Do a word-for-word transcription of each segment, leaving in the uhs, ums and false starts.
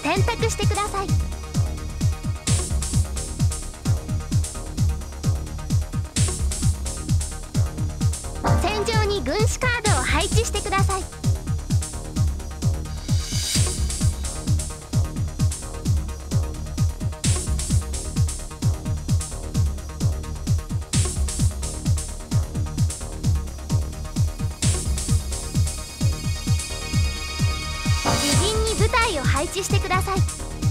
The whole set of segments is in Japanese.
選択してください。戦場に軍師カードを配置してください。自陣に部隊を配置してください。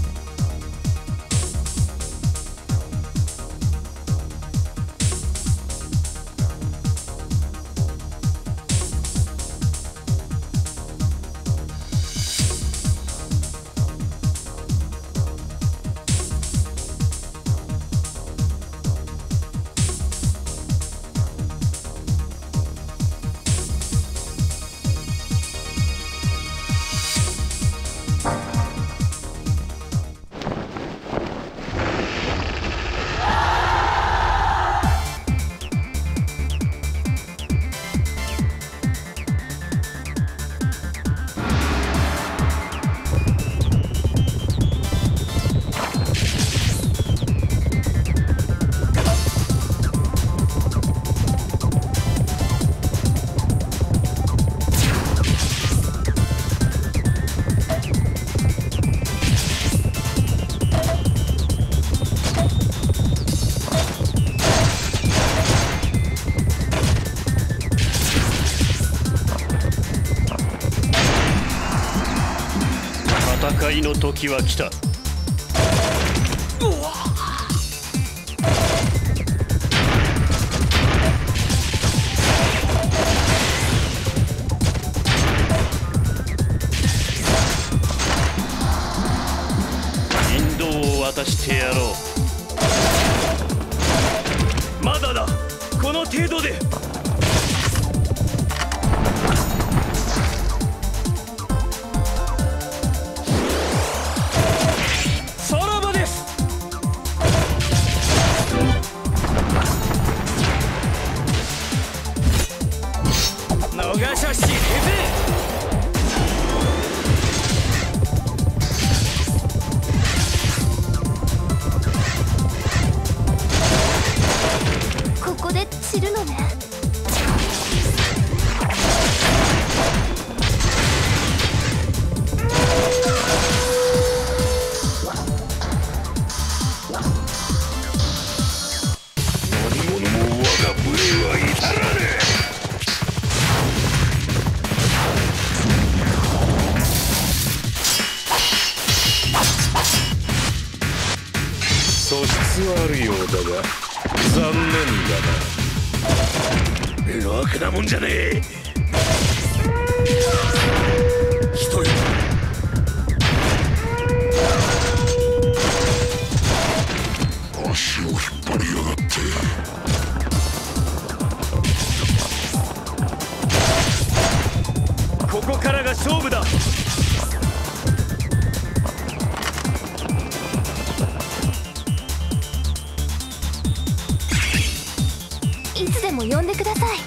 戦いの時は来た。引導を渡してやろう。まだだ、この程度で。 ここで散るのね。 何者も我が部へは至らぬ。素質はあるようだが残念だな。楽なもんじゃねえ。一人足を引っ張りやがって。ここからが勝負だ。 いつでも呼んでください。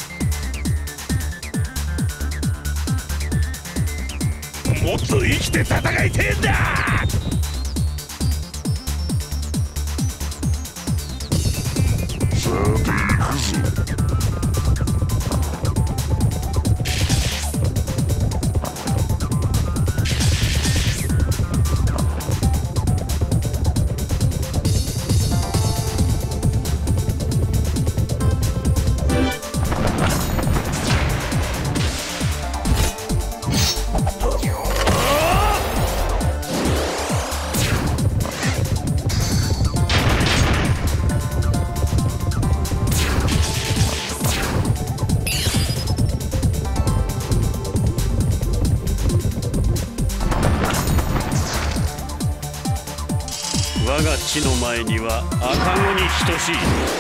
もっと生きて戦いてえんだ。さて行くぞ。我が地の前には赤子に等しい。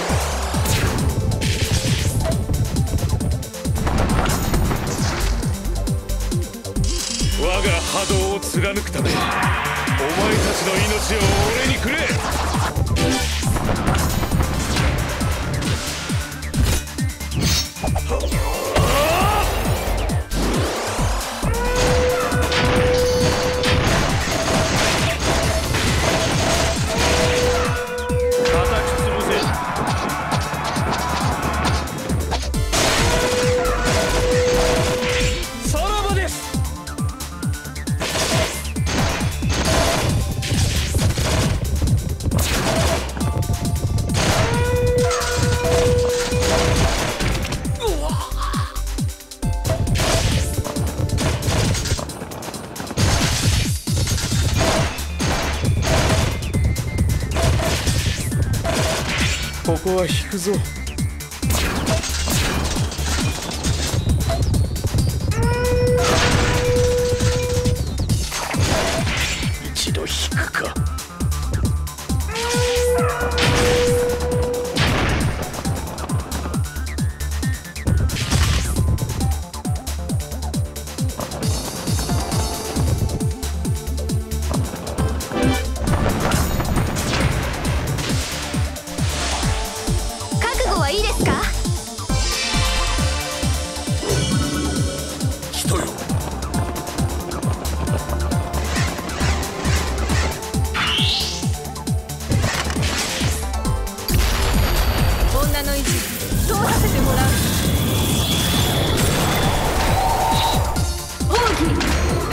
我が波動を貫くためお前たちの命を俺にくれ。 こは引くぞ。一度引くか。 いいですか？ 人よ。 女の意地通させてもらう。奥義。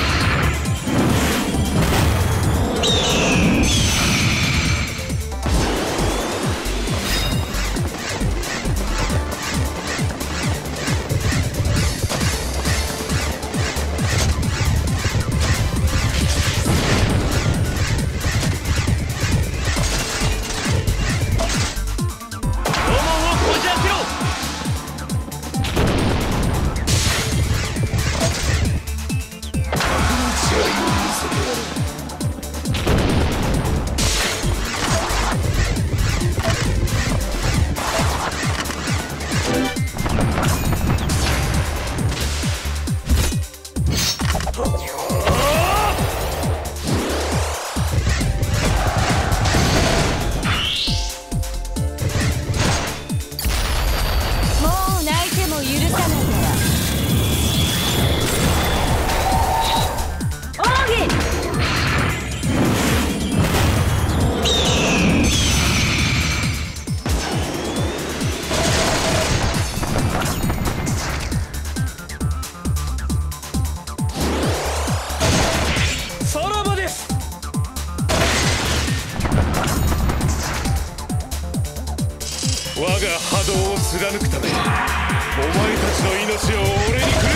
我が波動を貫くため、お前たちの命を俺にく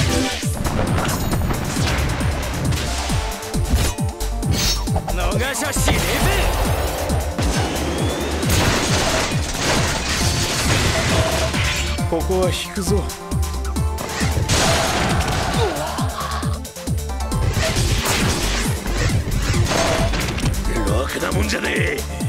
れ。逃しゃしねえぜ。ここは引くぞ。ろくなもんじゃねえ。